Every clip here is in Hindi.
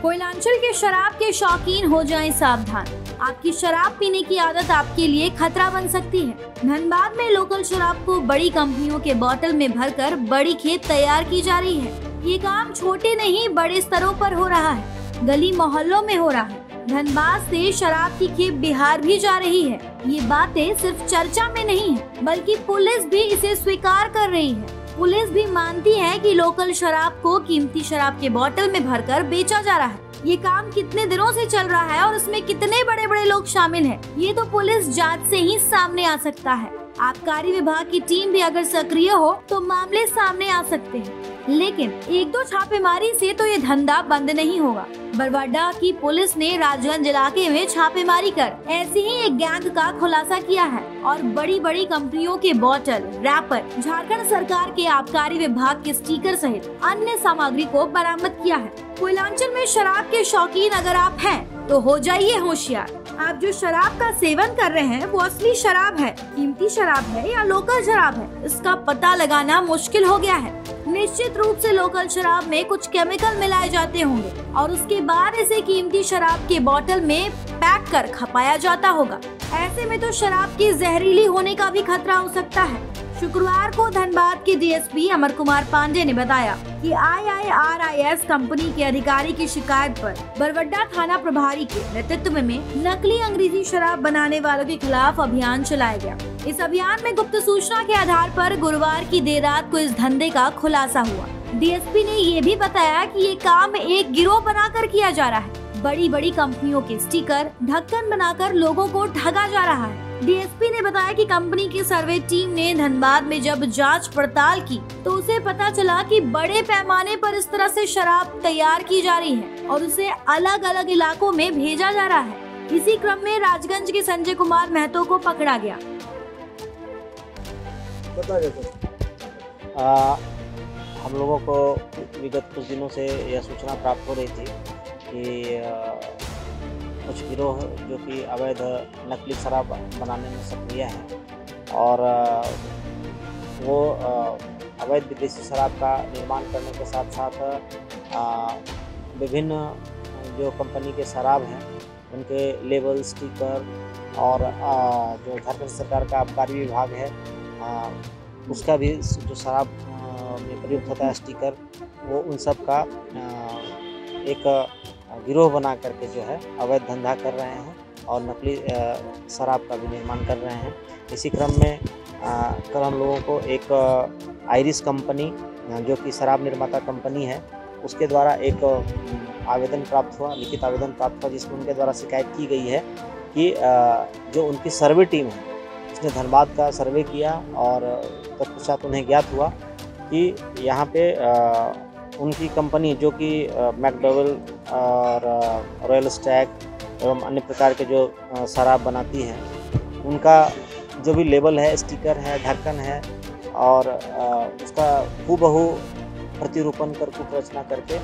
कोयलांचल के शराब के शौकीन हो जाएं सावधान। आपकी शराब पीने की आदत आपके लिए खतरा बन सकती है। धनबाद में लोकल शराब को बड़ी कंपनियों के बोतल में भरकर बड़ी खेप तैयार की जा रही है। ये काम छोटे नहीं बड़े स्तरों पर हो रहा है, गली मोहल्लों में हो रहा है। धनबाद से शराब की खेप बिहार भी जा रही है। ये बातें सिर्फ चर्चा में नहीं है, बल्कि पुलिस भी इसे स्वीकार कर रही है। पुलिस भी मानती है कि लोकल शराब को कीमती शराब के बोतल में भरकर बेचा जा रहा है। ये काम कितने दिनों से चल रहा है और इसमें कितने बड़े बड़े लोग शामिल हैं, ये तो पुलिस जांच से ही सामने आ सकता है। आबकारी विभाग की टीम भी अगर सक्रिय हो तो मामले सामने आ सकते हैं, लेकिन एक दो छापेमारी से तो ये धंधा बंद नहीं होगा। बरवाडा की पुलिस ने राजगंज इलाके में छापेमारी कर ऐसे ही एक गैंग का खुलासा किया है और बड़ी बड़ी कंपनियों के बोतल, रैपर, झारखंड सरकार के आबकारी विभाग के स्टिकर सहित अन्य सामग्री को बरामद किया है। कोयलांचल में शराब के शौकीन अगर आप हैं तो हो जाइए होशियार। आप जो शराब का सेवन कर रहे हैं वो असली शराब है, कीमती शराब है या लोकल शराब है, इसका पता लगाना मुश्किल हो गया है। निश्चित रूप से लोकल शराब में कुछ केमिकल मिलाए जाते होंगे और उसके बाद इसे कीमती शराब के बोतल में पैक कर खपाया जाता होगा। ऐसे में तो शराब की जहरीली होने का भी खतरा हो सकता है। शुक्रवार को धनबाद के डीएसपी अमर कुमार पांडे ने बताया कि IIRIS कंपनी के अधिकारी की शिकायत पर बरवाडा थाना प्रभारी के नेतृत्व में नकली अंग्रेजी शराब बनाने वालों के खिलाफ अभियान चलाया गया। इस अभियान में गुप्त सूचना के आधार पर गुरुवार की देर रात को इस धंधे का खुलासा हुआ। डीएसपी ने ये भी बताया कि ये काम एक गिरोह बनाकर किया जा रहा है। बड़ी बड़ी कंपनियों के स्टिकर, ढक्कन बनाकर लोगों को ठगा जा रहा है। डीएसपी ने बताया कि कंपनी की सर्वे टीम ने धनबाद में जब जांच पड़ताल की तो उसे पता चला कि बड़े पैमाने पर इस तरह से शराब तैयार की जा रही है और उसे अलग अलग इलाकों में भेजा जा रहा है। इसी क्रम में राजगंज के संजय कुमार महतो को पकड़ा गया। हम लोगों को विगत कुछ दिनों से यह सूचना प्राप्त हो रही थी कि कुछ गिरोह जो कि अवैध नकली शराब बनाने में सक्रिय है और वो अवैध विदेशी शराब का निर्माण करने के साथ साथ विभिन्न जो कंपनी के शराब हैं उनके लेबल, स्टिकर और जो झारखंड सरकार का आबकारी विभाग है उसका भी जो शराब में प्रयुक्त होता है स्टिकर, वो उन सब का एक गिरोह बना करके जो है अवैध धंधा कर रहे हैं और नकली शराब का भी निर्माण कर रहे हैं। इसी क्रम में कल हम लोगों को एक आइरिस कंपनी जो कि शराब निर्माता कंपनी है उसके द्वारा एक आवेदन प्राप्त हुआ, लिखित आवेदन प्राप्त हुआ, जिसमें उनके द्वारा शिकायत की गई है कि जो उनकी सर्वे टीम है उसने धनबाद का सर्वे किया और तत्पश्चात उन्हें ज्ञात हुआ कि यहाँ पे उनकी कंपनी जो कि मैकडॉवेल और रॉयल स्टैग एवं अन्य प्रकार के जो शराब बनाती हैं उनका जो भी लेबल है, स्टिकर है, ढक्कन है और उसका हूबहू प्रतिरूपण कर कुछ रचना करके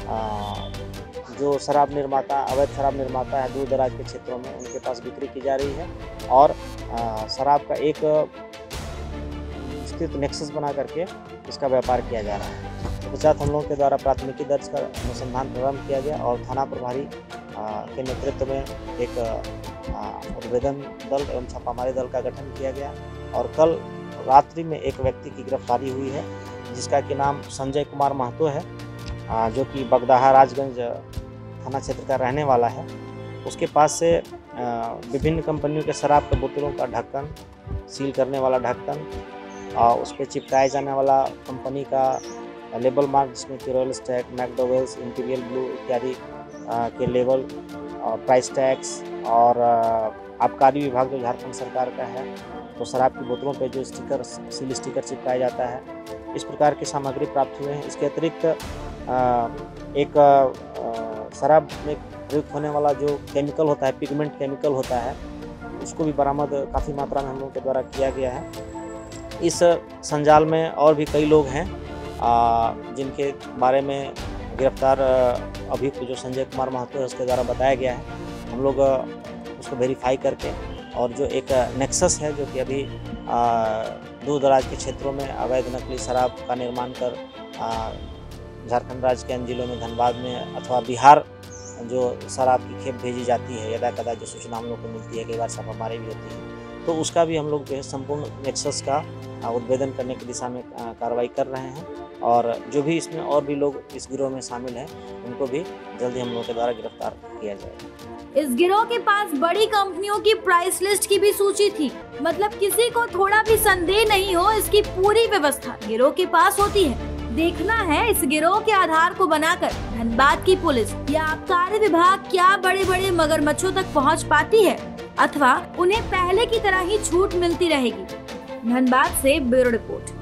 जो शराब निर्माता, अवैध शराब निर्माता है दूर दराज के क्षेत्रों में उनके पास बिक्री की जा रही है और शराब का एक विस्तृत नेक्सस बना करके इसका व्यापार किया जा रहा है। पश्चात हम लोगों के द्वारा प्राथमिकी दर्ज कर अनुसंधान प्रारंभ किया गया और थाना प्रभारी के नेतृत्व में एक उद्भेदन दल एवं छापामारी दल का गठन किया गया और कल रात्रि में एक व्यक्ति की गिरफ्तारी हुई है जिसका कि नाम संजय कुमार महतो है जो कि बगदाहा राजगंज थाना क्षेत्र का रहने वाला है। उसके पास से विभिन्न कंपनियों के शराब के बोतलों का ढक्कन, सील करने वाला ढक्कन और उस पर चिपकाए जाने वाला कंपनी का लेबल मार्क जिसमें कि Royal Stag, McDowell's, Imperial Blue इत्यादि के लेबल और प्राइस टैग्स और आबकारी विभाग जो झारखंड सरकार का है तो शराब की बोतलों पे जो स्टिकर, सील स्टिकर चिपकाया जाता है, इस प्रकार की सामग्री प्राप्त हुए हैं। इसके अतिरिक्त एक शराब में प्रयुक्त होने वाला जो केमिकल होता है, पिगमेंट केमिकल होता है, उसको भी बरामद काफ़ी मात्रा में हम लोगों के द्वारा किया गया है। इस संजाल में और भी कई लोग हैं जिनके बारे में गिरफ्तार अभियुक्त जो संजय कुमार महतो है उसके द्वारा बताया गया है। हम लोग उसको वेरीफाई करके और जो एक नेक्सस है जो कि अभी दूर दराज के क्षेत्रों में अवैध नकली शराब का निर्माण कर झारखंड राज्य के अन्य जिलों में, धनबाद में अथवा बिहार जो शराब की खेप भेजी जाती है, यदा कदा जो सूचना हम लोग को मिलती है, कई बार छापामारी भी होती है, तो उसका भी हम लोग जो है संपूर्ण नेक्सस का उद्भेदन करने की दिशा में कार्रवाई कर रहे हैं। और जो भी इसमें और भी लोग इस गिरोह में शामिल हैं, उनको भी जल्दी हम लोग के द्वारा गिरफ्तार किया जाएगा। इस गिरोह के पास बड़ी कंपनियों की प्राइस लिस्ट की भी सूची थी, मतलब किसी को थोड़ा भी संदेह नहीं हो, इसकी पूरी व्यवस्था गिरोह के पास होती है। देखना है इस गिरोह के आधार को बनाकर धनबाद की पुलिस या आबकारी विभाग क्या बड़े बड़े मगरमच्छों तक पहुंच पाती है, अथवा उन्हें पहले की तरह ही छूट मिलती रहेगी। धनबाद से ब्यूरो रिपोर्ट।